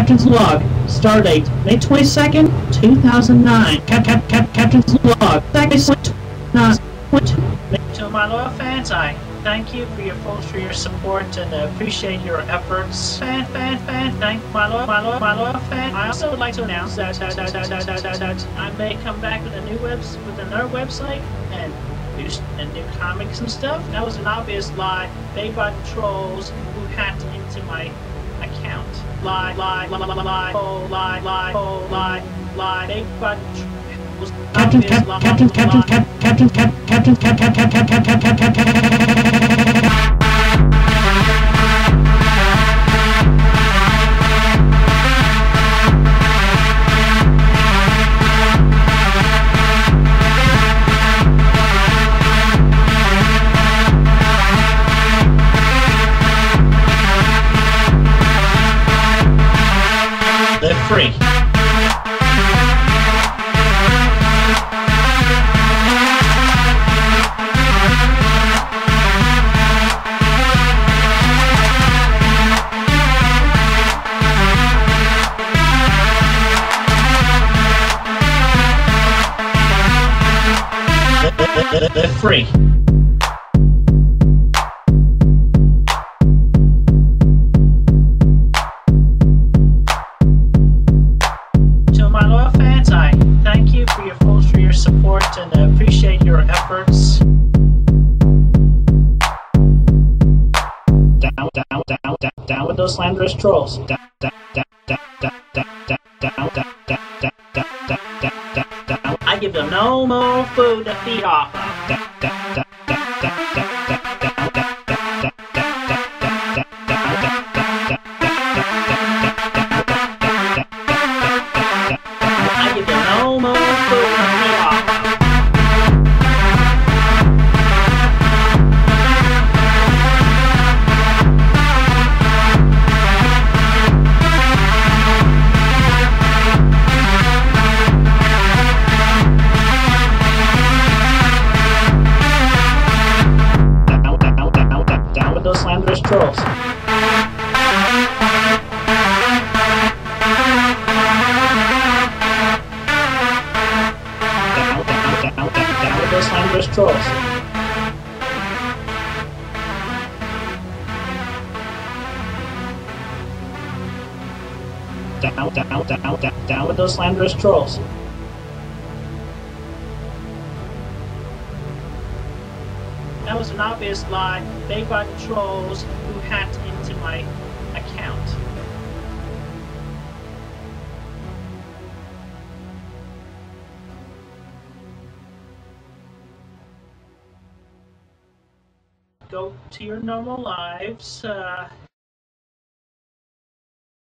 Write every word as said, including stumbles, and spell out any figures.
Captain's log. Stardate May twenty-second, two thousand nine. Cap Cap Cap Captain's log. To my loyal fans, I thank you for your full for your support and uh, appreciate your efforts. Fan, fan, fan, thank my loyal, my loyal, my loyal fan. I also would like to announce that, that, that, that, that, that, that, that I may come back with a new webs with another website and new and new comics and stuff. That was an obvious lie made by the trolls who hacked into my account. Lie, lie, lie, lie, lie, oh, lie, lie, oh, lie, lie, made by the trolls. Captain, Captain, Captain, Captain, Captain, Captain, Captain, Captain, Captain, Captain, Captain, Captain, Captain. Live free. Live free. To my loyal fans, I thank you for your full for your support and uh, appreciate your efforts. Down, down, down, down, down with those slanderous trolls. Down, down, down, down, down, down, down, down, down, down, down, down, down, down, down. I give them no more food to feed off of. Down, down, down, down, down, down, down, down, down, down, down, down, down, I give them no more food to feed off of. Those slanderous trolls. Down, down, down, down, down with those slanderous trolls. Down, down, down, down, down with those slanderous trolls. That was an obvious lie made by the trolls who hacked into my account. Go to your normal lives. Uh,